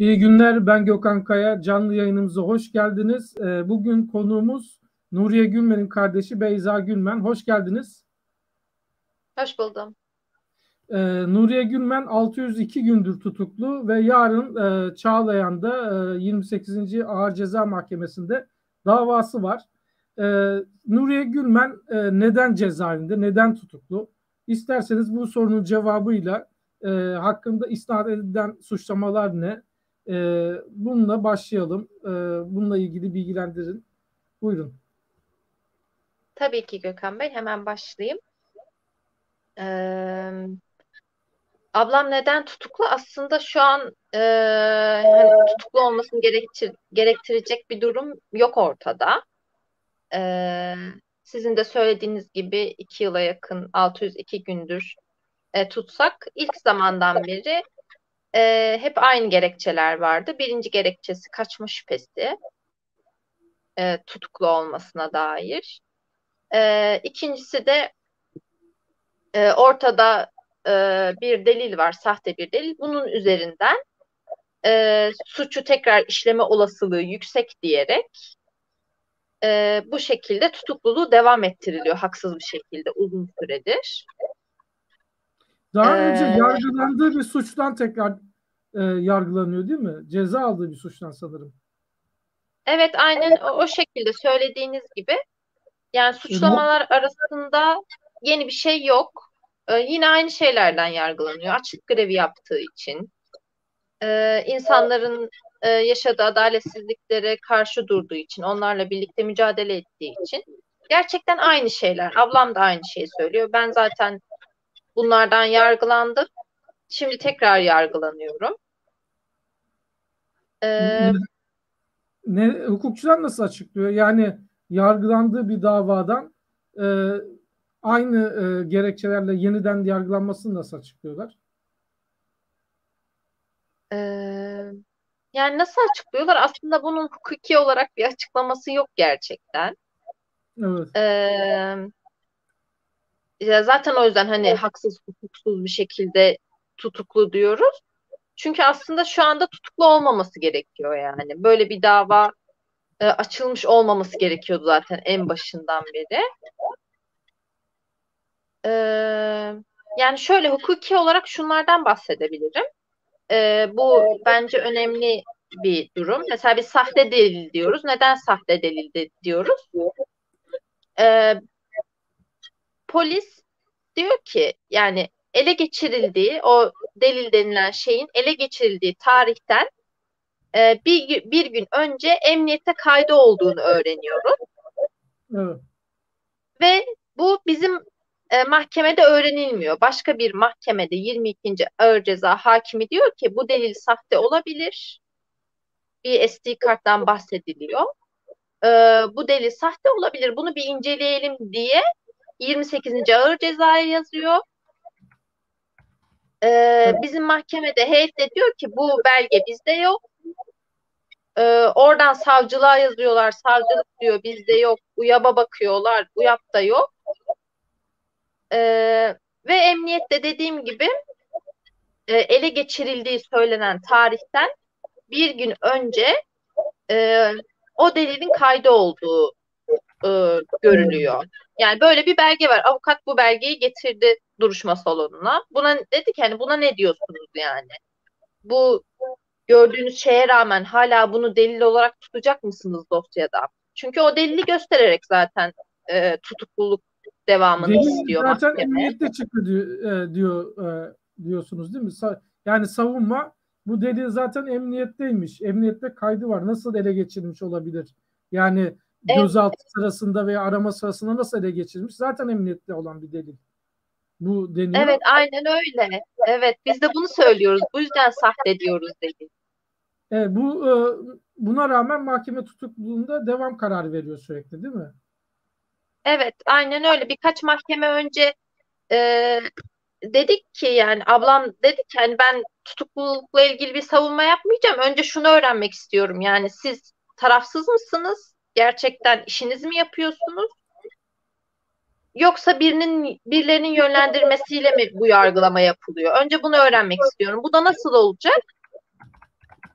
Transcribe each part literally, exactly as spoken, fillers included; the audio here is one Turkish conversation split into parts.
İyi günler, ben Gökhan Kaya. Canlı yayınımıza hoş geldiniz. Ee, Bugün konuğumuz Nuriye Gülmen'in kardeşi Beyza Gülmen. Hoş geldiniz. Hoş buldum. Ee, Nuriye Gülmen altı yüz iki gündür tutuklu ve yarın e, Çağlayan'da e, yirmi sekizinci. Ağır Ceza Mahkemesi'nde davası var. Ee, Nuriye Gülmen e, neden cezaevinde, neden tutuklu? İsterseniz bu sorunun cevabıyla e, hakkında isnat edilen suçlamalar ne? E, Bununla başlayalım. E, bununla ilgili bilgilendirin. Buyurun. Tabii ki Gökhan Bey, hemen başlayayım. Ee, ablam neden tutuklu? Aslında şu an e, hani tutuklu olmasını gerektir gerektirecek bir durum yok ortada. Ee, sizin de söylediğiniz gibi iki yıla yakın altı yüz iki gündür e, tutsak ilk zamandan beri e, hep aynı gerekçeler vardı. Birinci gerekçesi kaçma şüphesi e, tutuklu olmasına dair. E, ikincisi de e, ortada e, bir delil var, sahte bir delil. Bunun üzerinden e, suçu tekrar işleme olasılığı yüksek diyerek e, bu şekilde tutukluluğu devam ettiriliyor haksız bir şekilde uzun süredir. Daha önce E, yargılandığı bir suçtan tekrar e, yargılanıyor değil mi? Ceza aldığı bir suçtan sanırım. evet, aynen o, o şekilde söylediğiniz gibi. Yani E, mo- suçlamalar arasında yeni bir şey yok. E, yine aynı şeylerden yargılanıyor. Açlık grevi yaptığı için. e, insanların e, yaşadığı adaletsizliklere karşı durduğu için, onlarla birlikte mücadele ettiği için gerçekten aynı şeyler. Ablam da aynı şeyi söylüyor. Ben zaten bunlardan yargılandım. Şimdi tekrar yargılanıyorum. ne, E, ne- hukukçular nasıl açıklıyor? Yani yargılandığı bir davadan e, aynı e, gerekçelerle yeniden yargılanmasını nasıl açıklıyorlar? e, yani nasıl açıklıyorlar? Aslında bunun hukuki olarak bir açıklaması yok gerçekten. Evet. E, ya zaten o yüzden hani haksız, hukuksuz bir şekilde tutuklu diyoruz. Çünkü aslında şu anda tutuklu olmaması gerekiyor yani. Böyle bir dava e, açılmış olmaması gerekiyordu zaten en başından beri. E, yani şöyle hukuki olarak şunlardan bahsedebilirim. E, bu bence önemli bir durum. Mesela bir sahte delil diyoruz. Neden sahte delil de diyoruz? E, polis diyor ki yani ele geçirildiği o delil denilen şeyin ele geçirildiği tarihten e, bir, bir gün önce emniyete kaydı olduğunu öğreniyoruz. Evet. Ve bu bizim e, mahkemede öğrenilmiyor. Başka bir mahkemede yirmi ikinci. Ağır Ceza Hakimi diyor ki bu delil sahte olabilir. Bir S D karttan bahsediliyor. E, bu delil sahte olabilir. Bunu bir inceleyelim diye yirmi sekizinci. Ağır Ceza'ya yazıyor. E, bizim mahkemede heyet de diyor ki bu belge bizde yok. E, oradan savcılığa yazıyorlar. Savcılık diyor bizde yok. UYAP'a bakıyorlar. UYAP'ta yok. E, ve emniyette dediğim gibi e, ele geçirildiği söylenen tarihten bir gün önce e, o delilin kaydı olduğu e, görülüyor. Yani böyle bir belge var. Avukat bu belgeyi getirdi duruşma salonuna. Buna dedi ki hani buna ne diyorsunuz yani? Bu gördüğünüz şeye rağmen hala bunu delil olarak tutacak mısınız dosyada? Çünkü o delili göstererek zaten e, tutukluluk devamını Delil istiyor zaten mahkeme. emniyette çıktı diyor, e, diyor e, diyorsunuz değil mi? Sa- yani savunma bu delil zaten emniyetteymiş. Emniyette kaydı var. Nasıl ele geçirilmiş olabilir? Yani Evet, gözaltı sırasında veya arama sırasında nasıl ele geçirilmiş? Zaten emniyette olan bir delil. Bu evet, deniyor. aynen öyle. Evet, biz de bunu söylüyoruz. Bu yüzden sahte diyoruz dedi. E, bu e, buna rağmen mahkeme tutukluluğunda devam kararı veriyor sürekli değil mi? Evet, aynen öyle. Birkaç mahkeme önce e, dedik ki yani ablam dedi ki hani ben tutuklulukla ilgili bir savunma yapmayacağım. Önce şunu öğrenmek istiyorum. Yani siz tarafsız mısınız? Gerçekten işinizi mi yapıyorsunuz? Yoksa birinin birilerinin yönlendirmesiyle mi bu yargılama yapılıyor? Önce bunu öğrenmek istiyorum. Bu da nasıl olacak?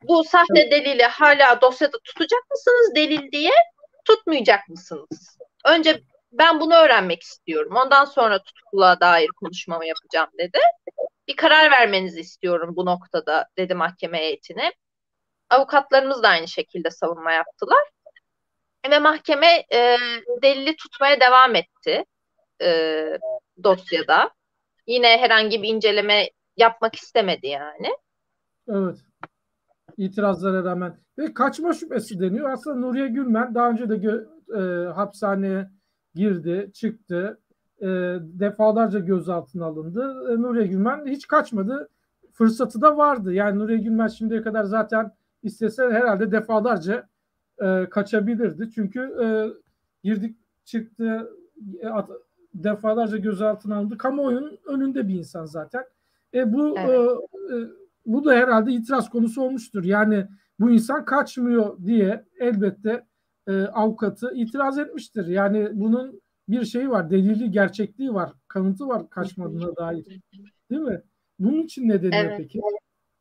Bu sahte delili hala dosyada tutacak mısınız delil diye, tutmayacak mısınız? Önce ben bunu öğrenmek istiyorum. Ondan sonra tutukluluğa dair konuşmamı yapacağım dedi. Bir karar vermenizi istiyorum bu noktada dedi mahkeme heyetine. Avukatlarımız da aynı şekilde savunma yaptılar. Ve mahkeme e, delili tutmaya devam etti e, dosyada. Yine herhangi bir inceleme yapmak istemedi yani. Evet. İtirazlara rağmen. Ve kaçma şüphesi deniyor. Aslında Nuriye Gülmen daha önce de gö- e, hapishaneye girdi, çıktı. E, defalarca gözaltına alındı. E, Nuriye Gülmen hiç kaçmadı. Fırsatı da vardı. Yani Nuriye Gülmen şimdiye kadar zaten istese herhalde defalarca e, kaçabilirdi. Çünkü e, girdik çıktı, e, at, defalarca gözaltına alındı. Kamuoyunun önünde bir insan zaten. E, bu Evet. e, e, bu da herhalde itiraz konusu olmuştur. Yani bu insan kaçmıyor diye elbette e, avukatı itiraz etmiştir. Yani bunun bir şeyi var, delili, gerçekliği var, kanıtı var kaçmadığına dair. Değil mi? Bunun için ne deniyor Evet. peki?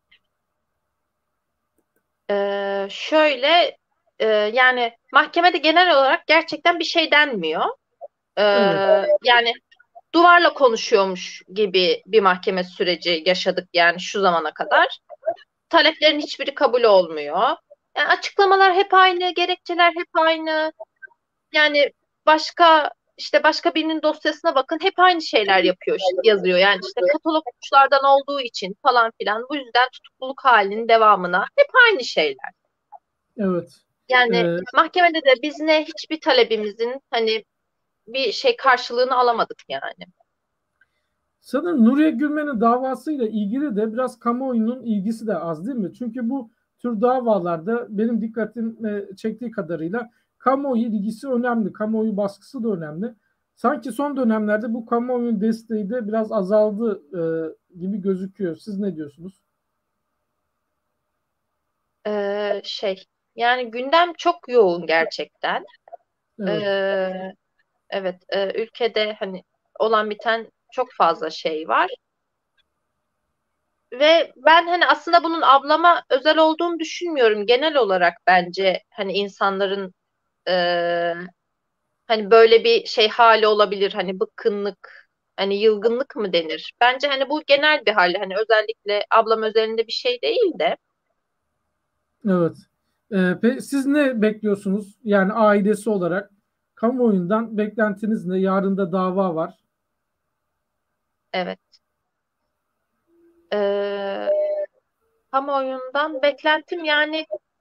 Ee, şöyle e, yani mahkemede genel olarak gerçekten bir şey denmiyor. Ee, Evet, yani duvarla konuşuyormuş gibi bir mahkeme süreci yaşadık yani şu zamana kadar. Taleplerin hiçbiri kabul olmuyor. Yani açıklamalar hep aynı, gerekçeler hep aynı. Yani başka işte başka birinin dosyasına bakın hep aynı şeyler yapıyor yazıyor. Yani işte katalog suçlardan olduğu için falan filan bu yüzden tutukluluk halinin devamına hep aynı şeyler. evet. Yani E, mahkemede de biz ne hiçbir talebimizin hani bir şey karşılığını alamadık yani. Sanırım Nuriye Gülmen'in davasıyla ilgili de biraz kamuoyunun ilgisi de az değil mi? Çünkü bu tür davalarda benim dikkatim e, çektiği kadarıyla kamuoyu ilgisi önemli, kamuoyu baskısı da önemli. Sanki son dönemlerde bu kamuoyunun desteği de biraz azaldı e, gibi gözüküyor. Siz ne diyorsunuz? Ee, şey yani gündem çok yoğun gerçekten. Evet, Ee, evet e, ülkede hani olan biten çok fazla şey var. Ve ben hani aslında bunun ablama özel olduğunu düşünmüyorum. Genel olarak bence hani insanların e, hani böyle bir şey hali olabilir. Hani bıkkınlık, hani yılgınlık mı denir? Bence hani bu genel bir hali. Hani özellikle ablam özelinde bir şey değil de. evet. E, pe- siz ne bekliyorsunuz? Yani ailesi olarak kamuoyundan beklentiniz ne? Yarın da dava var. Evet. E, kamuoyundan beklentim yani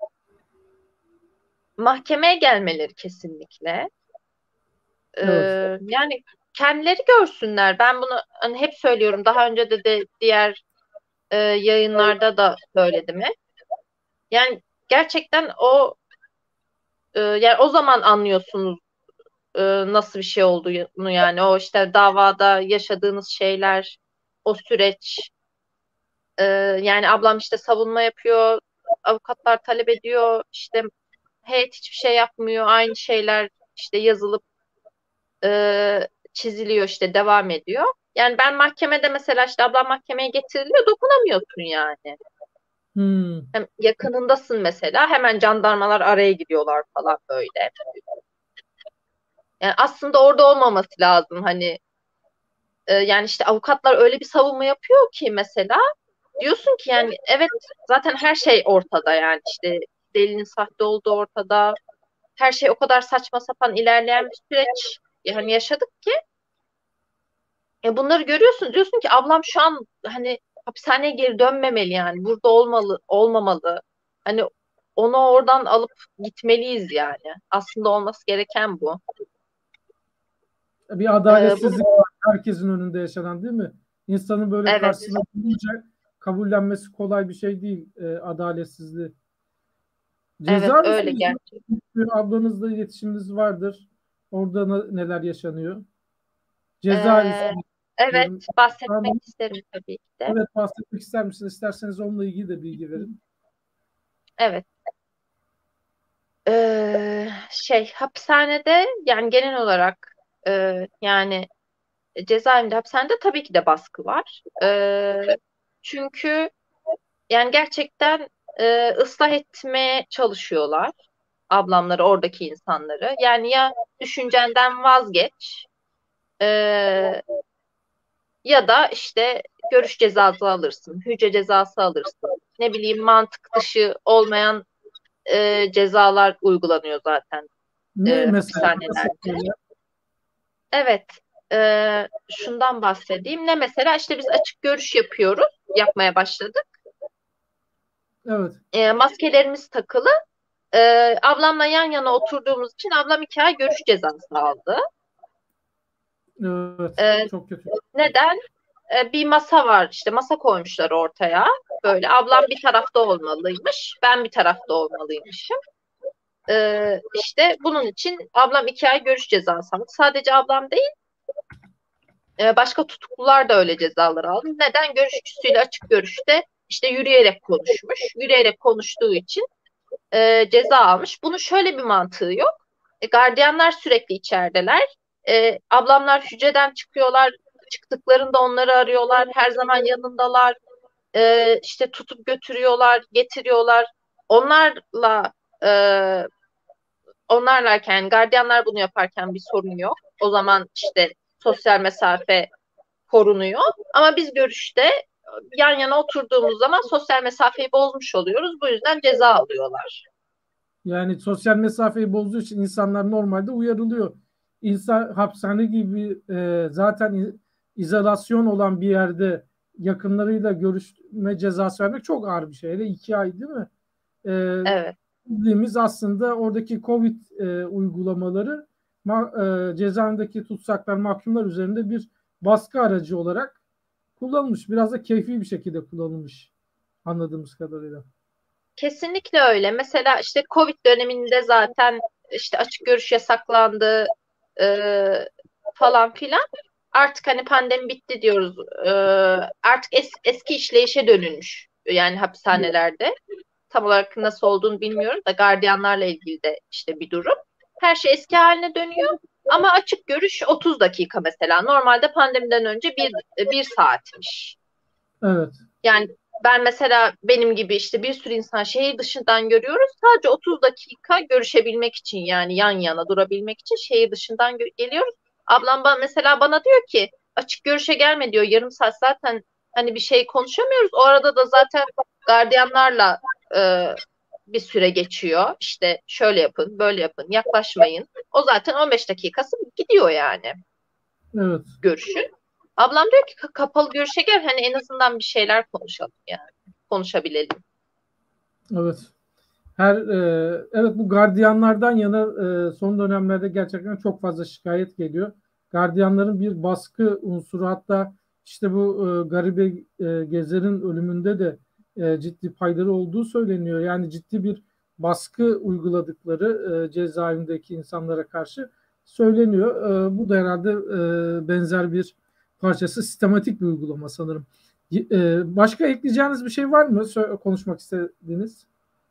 mahkemeye gelmeleri kesinlikle. E, Evet, yani kendileri görsünler. Ben bunu hani hep söylüyorum. Daha önce de, de diğer e, yayınlarda da söyledim hep. Yani gerçekten o e, yani o zaman anlıyorsunuz e, nasıl bir şey olduğunu yani o işte davada yaşadığınız şeyler, o süreç. E, yani ablam işte savunma yapıyor, avukatlar talep ediyor, işte heyet hiçbir şey yapmıyor, aynı şeyler işte yazılıp e, çiziliyor işte devam ediyor. Yani ben mahkemede mesela işte ablam mahkemeye getiriliyor, dokunamıyorsun yani. hmm, Hem yakınındasın mesela, hemen jandarmalar araya gidiyorlar falan böyle. Yani aslında orada olmaması lazım hani. E, yani işte avukatlar öyle bir savunma yapıyor ki mesela diyorsun ki yani evet zaten her şey ortada yani işte delinin sahte olduğu ortada. Her şey o kadar saçma sapan ilerleyen bir süreç yani yaşadık ki e, bunları görüyorsun diyorsun ki ablam şu an hani hapishaneye geri dönmemeli yani burada olmalı olmamalı. Hani onu oradan alıp gitmeliyiz yani. Aslında olması gereken bu. bir E, bu adaletsizlik var herkesin önünde yaşanan değil mi? İnsanın böyle evet, karşısına bulunca kabullenmesi kolay bir şey değil e, adaletsizliği. evet Cezaevi öyle sürecinde gerçekten. ablanızla iletişiminiz vardır. Orada na- neler yaşanıyor? Cezaevi Ee, süreci evet, diyorum. bahsetmek Tamam. isterim tabii ki de. Evet, bahsetmek ister misiniz? İsterseniz onunla ilgili de bilgi verin. Evet. Ee, şey hapishanede yani genel olarak e, yani cezaevinde hapishanede tabii ki de baskı var. Ee, çünkü yani gerçekten e, ıslah etmeye çalışıyorlar ablamları, oradaki insanları. Yani ya düşüncenden vazgeç, e, ya da işte görüş cezası alırsın, hücre cezası alırsın. Ne bileyim, mantık dışı olmayan e, cezalar uygulanıyor zaten Ne e, mesela? Nasıl hapishanelerde. şeyler? Evet, e, şundan bahsedeyim. Ne mesela, işte biz açık görüş yapıyoruz, yapmaya başladık. Evet. E, maskelerimiz takılı. E, ablamla yan yana oturduğumuz için ablam iki ay görüş cezası aldı. Evet. E, Çok kötü. neden? E, bir masa var, işte masa koymuşlar ortaya. Böyle ablam bir tarafta olmalıymış, ben bir tarafta olmalıymışım. E, işte bunun için ablam iki ay görüş cezası aldı. Sadece ablam değil, e, başka tutuklular da öyle cezalar aldı. Neden? Görüşçüsüyle açık görüşte işte yürüyerek konuşmuş. Yürüyerek konuştuğu için e, ceza almış. Bunun şöyle bir mantığı yok. E, gardiyanlar sürekli içerideler. E, ablamlar hücreden çıkıyorlar. Çıktıklarında onları arıyorlar. Her zaman yanındalar. E, işte tutup götürüyorlar, getiriyorlar. Onlarla e, onlarlayken, gardiyanlar bunu yaparken bir sorun yok. O zaman işte sosyal mesafe korunuyor. Ama biz görüşte yan yana oturduğumuz zaman sosyal mesafeyi bozmuş oluyoruz. Bu yüzden ceza alıyorlar. Yani sosyal mesafeyi bozduğu için insanlar normalde uyarılıyor. İnsan hapishane gibi e, zaten i- izolasyon olan bir yerde yakınlarıyla görüşme cezası vermek çok ağır bir şey. Hele iki ay değil mi? E, Evet. bildiğimiz aslında oradaki Covid e, uygulamaları ma, e, cezaevindeki tutsaklar, mahkumlar üzerinde bir baskı aracı olarak kullanılmış. Biraz da keyfi bir şekilde kullanılmış anladığımız kadarıyla. Kesinlikle öyle. Mesela işte Covid döneminde zaten işte açık görüş yasaklandı e, falan filan. Artık hani pandemi bitti diyoruz. E, artık es, eski işleyişe dönülmüş. Yani hapishanelerde. Tam olarak nasıl olduğunu bilmiyorum da gardiyanlarla ilgili de işte bir durum. Her şey eski haline dönüyor. Ama açık görüş otuz dakika mesela. Normalde pandemiden önce bir, bir saatmiş. Evet, Yani ben mesela, benim gibi işte bir sürü insan şehir dışından görüyoruz. Sadece otuz dakika görüşebilmek için, yani yan yana durabilmek için şehir dışından gö- geliyoruz. Ablam ba- mesela bana diyor ki açık görüşe gelme diyor. Yarım saat zaten hani bir şey konuşamıyoruz. O arada da zaten gardiyanlarla e, bir süre geçiyor. İşte şöyle yapın, böyle yapın, yaklaşmayın. O zaten on beş dakikası gidiyor yani evet. görüşün. Ablam diyor ki "Ka- kapalı görüşe gel, hani en azından bir şeyler konuşalım yani. Konuşabilelim." Evet. Her e, evet bu gardiyanlardan yana e, son dönemlerde gerçekten çok fazla şikayet geliyor. Gardiyanların bir baskı unsuru, hatta işte bu e, Garibe e, Gezer'in ölümünde de e, ciddi payları olduğu söyleniyor. Yani ciddi bir baskı uyguladıkları e, cezaevindeki insanlara karşı söyleniyor. E, bu da herhalde e, benzer bir parçası, sistematik bir uygulama sanırım. E, başka ekleyeceğiniz bir şey var mı? Sö- konuşmak istediğiniz?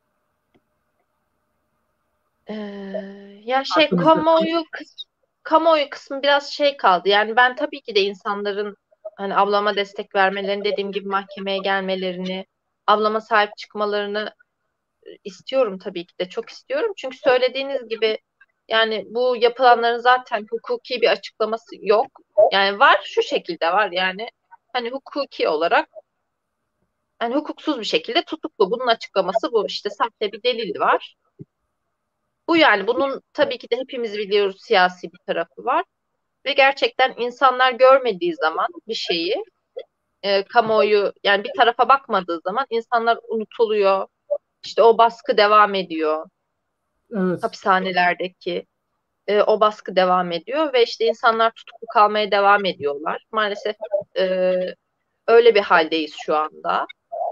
Ee, ya şey Aklınızda. kamuoyu kıs kamuoyu kısmı biraz şey kaldı. Yani ben tabii ki de insanların hani ablama destek vermelerini, dediğim gibi mahkemeye gelmelerini, ablama sahip çıkmalarını istiyorum tabii ki de, çok istiyorum. Çünkü söylediğiniz gibi yani bu yapılanların zaten hukuki bir açıklaması yok. Yani var, şu şekilde var yani, hani hukuki olarak hani hukuksuz bir şekilde tutuklu. Bunun açıklaması bu. İşte sahte bir delil var. Bu yani, bunun tabii ki de hepimiz biliyoruz siyasi bir tarafı var. Ve gerçekten insanlar görmediği zaman bir şeyi, e, kamuoyu yani bir tarafa bakmadığı zaman insanlar unutuluyor. İşte o baskı devam ediyor. Evet, Hapishanelerdeki e, o baskı devam ediyor ve işte insanlar tutuklu kalmaya devam ediyorlar. Maalesef e, öyle bir haldeyiz şu anda.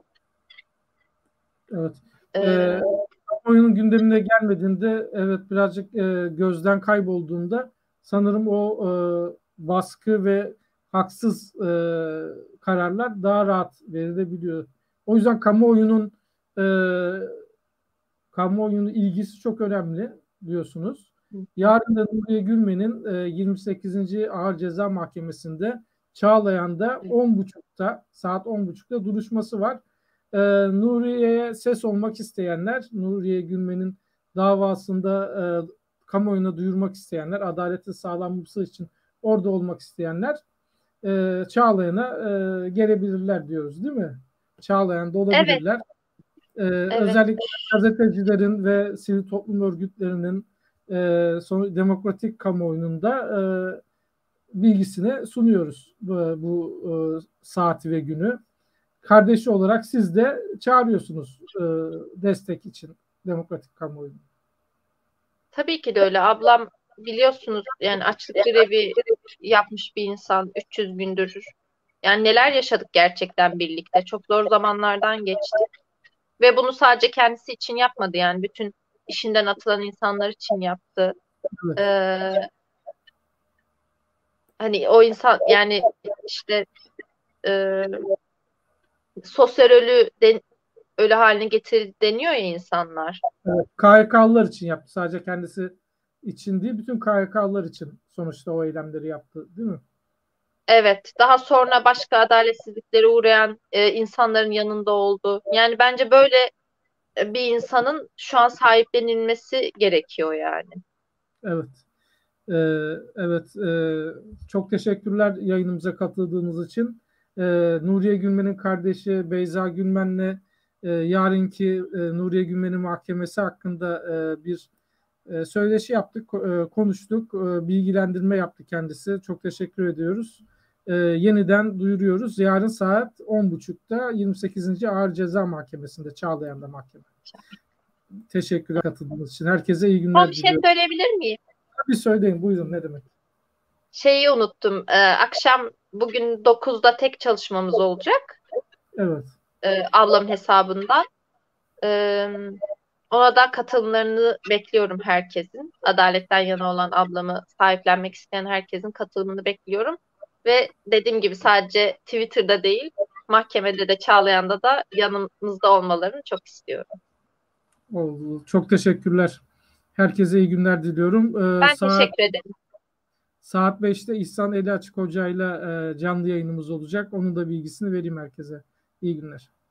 evet. Ee, E, oyunun gündemine gelmediğinde, evet birazcık e, gözden kaybolduğunda sanırım o e, baskı ve haksız e, kararlar daha rahat verilebiliyor. O yüzden kamuoyunun e, kamuoyunun ilgisi çok önemli diyorsunuz. Yarın da Nuriye Gülmen'in e, yirmi sekizinci. Ağır Ceza Mahkemesi'nde Çağlayan'da on buçukta saat on buçukta duruşması var. e, Nuriye'ye ses olmak isteyenler, Nuriye Gülmen'in davasında e, kamuoyuna duyurmak isteyenler, adaletin sağlanması için orada olmak isteyenler e, Çağlayan'a e, gelebilirler diyoruz değil mi? Çağlayan'da Evet, olabilirler. E, evet. özellikle gazetecilerin ve sivil toplum örgütlerinin e, son, demokratik kamuoyunun da e, bilgisini sunuyoruz bu, bu e, saati ve günü. Kardeşi olarak siz de çağırıyorsunuz e, destek için demokratik kamuoyunu. Tabii ki de öyle. Ablam biliyorsunuz yani açlık grevi yapmış bir insan üç yüz gündür. Yani neler yaşadık gerçekten birlikte. Çok zor zamanlardan geçtik. Ve bunu sadece kendisi için yapmadı yani. Bütün işinden atılan insanlar için yaptı. Evet. Ee, hani o insan yani işte e, sosyal ölü den, ölü haline getir deniyor ya insanlar. Evet, K Y K'lılar için yaptı. Sadece kendisi için değil, bütün K Y K'lılar için sonuçta o eylemleri yaptı, değil mi? Evet, daha sonra başka adaletsizliklere uğrayan e, insanların yanında oldu. Yani bence böyle e, bir insanın şu an sahiplenilmesi gerekiyor yani. Evet. Ee, evet. E, çok teşekkürler yayınımıza katıldığınız için. Ee, Nuriye Gülmen'in kardeşi Beyza Gülmen'le e, yarınki e, Nuriye Gülmen'in mahkemesi hakkında e, bir e, söyleşi yaptık, e, konuştuk, e, bilgilendirme yaptı kendisi. Çok teşekkür ediyoruz. E, yeniden duyuruyoruz. Yarın saat on buçukta yirmi sekizinci Ağır Ceza Mahkemesi'nde, Çağlayan'da mahkeme. Teşekkürler katıldığınız için. Herkese iyi Son günler bir şey diliyorum. söyleyebilir miyim? Bir söyleyin, buyurun, ne demek? Şeyi unuttum. Ee, akşam bugün dokuzda tek çalışmamız olacak. Evet. Ee, ablamın hesabından. Ee, ona da katılımlarını bekliyorum herkesin. Adaletten yana olan ablamı sahiplenmek isteyen herkesin katılımını bekliyorum. Ve dediğim gibi sadece Twitter'da değil, mahkemede de Çağlayan'da da yanımızda olmalarını çok istiyorum. Oldu. Çok teşekkürler. Herkese iyi günler diliyorum. Ee, Ben saat teşekkür ederim. saat beşte İhsan Eli Açık Hoca ile canlı yayınımız olacak. Onun da bilgisini vereyim herkese. İyi günler.